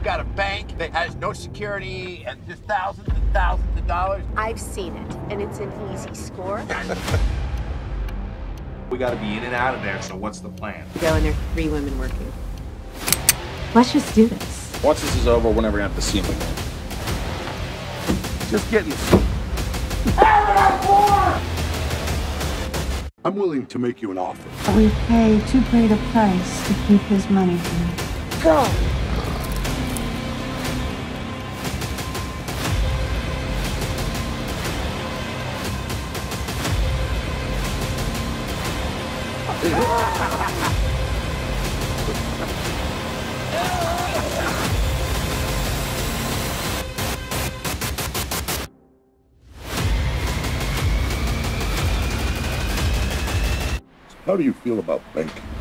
got a bank that has no security and just thousands and thousands of dollars. I've seen it, and it's an easy score. We gotta be in and out of there, so what's the plan? Go in there, 3 women working. Let's just do this. Once this is over, we're never gonna have to see him again. Just getting... I'm willing to make you an offer. We pay too great a price to keep his money from him. Go! How do you feel about banking?